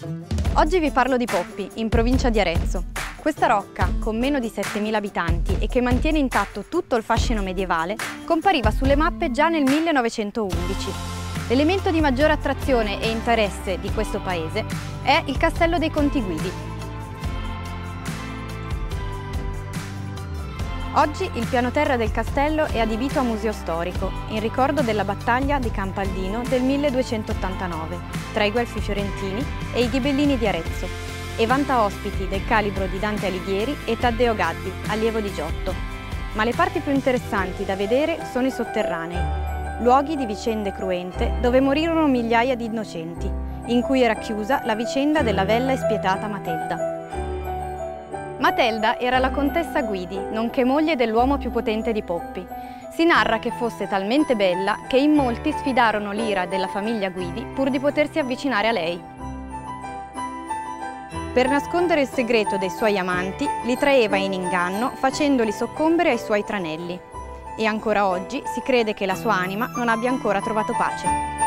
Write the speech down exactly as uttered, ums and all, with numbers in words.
Oggi vi parlo di Poppi, in provincia di Arezzo. Questa rocca, con meno di settemila abitanti e che mantiene intatto tutto il fascino medievale, compariva sulle mappe già nel millenovecentoundici. L'elemento di maggiore attrazione e interesse di questo paese è il Castello dei Conti Guidi. Oggi il piano terra del castello è adibito a museo storico, in ricordo della battaglia di Campaldino del milleduecentottantanove, tra i Guelfi fiorentini e i Ghibellini di Arezzo, e vanta ospiti del calibro di Dante Alighieri e Taddeo Gaddi, allievo di Giotto. Ma le parti più interessanti da vedere sono i sotterranei, luoghi di vicende cruente dove morirono migliaia di innocenti, in cui è racchiusa la vicenda della bella e spietata Matelda. Matelda era la contessa Guidi, nonché moglie dell'uomo più potente di Poppi. Si narra che fosse talmente bella che in molti sfidarono l'ira della famiglia Guidi pur di potersi avvicinare a lei. Per nascondere il segreto dei suoi amanti, li traeva in inganno facendoli soccombere ai suoi tranelli. E ancora oggi si crede che la sua anima non abbia ancora trovato pace.